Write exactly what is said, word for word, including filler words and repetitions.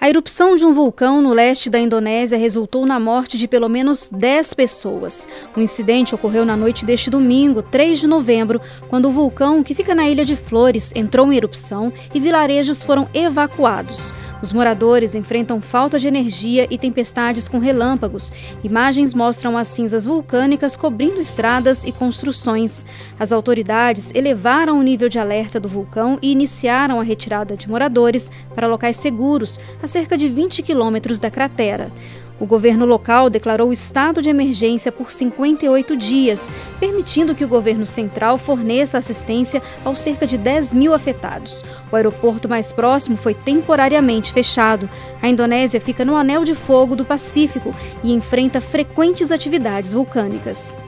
A erupção de um vulcão no leste da Indonésia resultou na morte de pelo menos dez pessoas. O incidente ocorreu na noite deste domingo, três de novembro, quando o vulcão, que fica na ilha de Flores, entrou em erupção e vilarejos foram evacuados. Os moradores enfrentam falta de energia e tempestades com relâmpagos. Imagens mostram as cinzas vulcânicas cobrindo estradas e construções. As autoridades elevaram o nível de alerta do vulcão e iniciaram a retirada de moradores para locais seguros, a cerca de vinte quilômetros da cratera. O governo local declarou estado de emergência por cinquenta e oito dias, permitindo que o governo central forneça assistência aos cerca de dez mil afetados. O aeroporto mais próximo foi temporariamente fechado. A Indonésia fica no Anel de Fogo do Pacífico e enfrenta frequentes atividades vulcânicas.